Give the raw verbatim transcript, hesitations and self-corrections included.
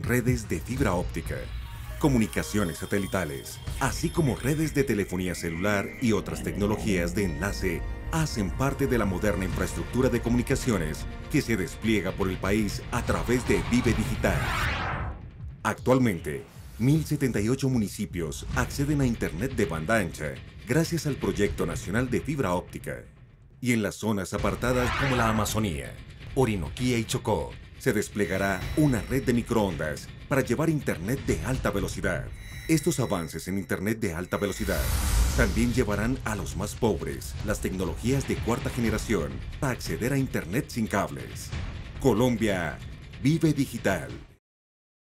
redes de fibra óptica, comunicaciones satelitales, así como redes de telefonía celular y otras tecnologías de enlace, hacen parte de la moderna infraestructura de comunicaciones que se despliega por el país a través de Vive Digital. Actualmente, mil setenta y ocho municipios acceden a Internet de banda ancha gracias al Proyecto Nacional de Fibra Óptica. Y en las zonas apartadas como la Amazonía, Orinoquía y Chocó, se desplegará una red de microondas para llevar Internet de alta velocidad. Estos avances en Internet de alta velocidad también llevarán a los más pobres las tecnologías de cuarta generación para acceder a Internet sin cables. Colombia vive digital.